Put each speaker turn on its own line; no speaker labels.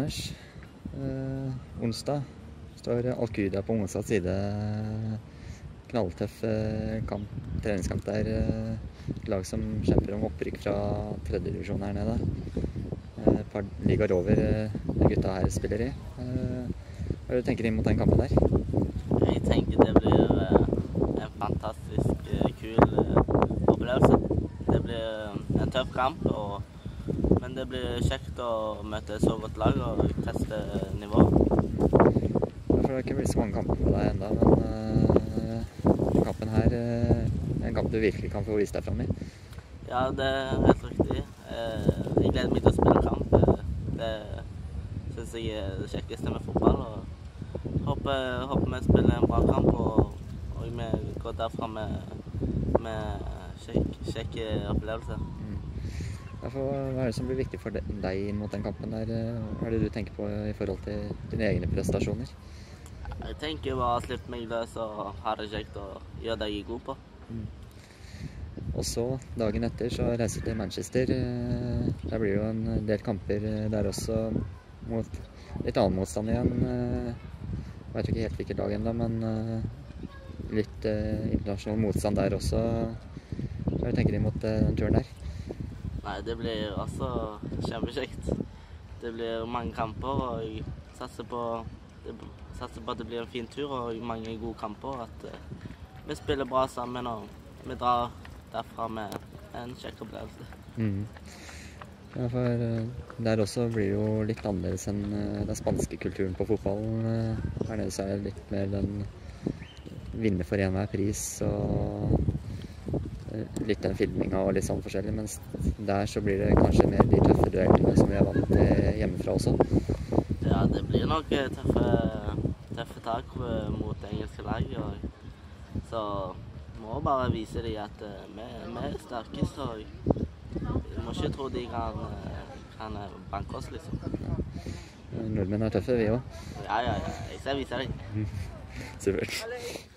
Anders. Onsdag står Al-Qaida på Mongstads side. Knalltøff treningskamp der. Et lag som kjemper om opprykk fra 3. divisjon her nede. Et par ligaer over de gutta her spiller i. Hva tenker du mot den kampen der?
Jeg tenker det blir en fantastisk kul opplevelse. Det blir en tøff kamp, men det blir kjekt å møte så godt lag og teste nivået.
For det har ikke blitt så mange kamper med deg enda, men kampen her er en kamp du virkelig kan få vise deg fram i.
Ja, det er helt riktig. Jeg gleder meg til å spille kamp. Det synes jeg er det kjekkeste med fotball. Og håper vi spiller en bra kamp, og vi går derfra med kjekk opplevelse.
Hva er det som blir viktig for deg inn mot den kampen der? Hva er det du tenker på i forhold til dine egne prestasjoner?
Jeg tenker bare å slippe meg løs og ha det kjekt og gjøre det jeg er god på.
Og så, dagen etter, så reiser du til Manchester. Der blir jo en del kamper der også, mot litt annen motstand igjen. Jeg vet ikke helt hvilket lag enda, men litt internasjonal motstand der også. Hva tenker du mot den turen der?
Nei, det blir også kjempekjekt. Det blir mange kamper, og jeg satser på at det blir en fin tur og mange gode kamper. At vi spiller bra sammen, og vi drar derfra med en kjekk opplevelse.
Ja, for der også blir det jo litt annerledes enn den spanske kulturen på fotballen. Her nede så er det litt mer den vinne for enhver pris, og litt den filminga og litt sånn forskjellig, mens der så blir det kanskje mer de tøffe duellene som vi er vant til hjemmefra også.
Ja, det blir nok tøffe tak mot engelske lag, så må bare vise dem at vi er sterke, så vi må ikke tro de kan banke oss, liksom.
Nordmenn er tøffe, vi også.
Ja, jeg skal vise dem.
Supert.